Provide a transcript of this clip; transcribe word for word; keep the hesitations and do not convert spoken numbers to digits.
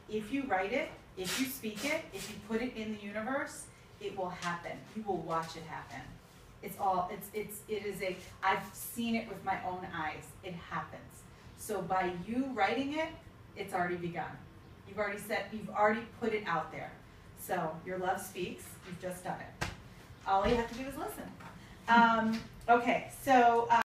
if you write it, if you speak it, if you put it in the universe, it will happen. You will watch it happen. It's all, it's, it's, it is a, I've seen it with my own eyes. It happens. So by you writing it, it's already begun. You've already said, you've already put it out there. So your love speaks. You've just done it. All you have to do is listen. Um, okay, so. Uh,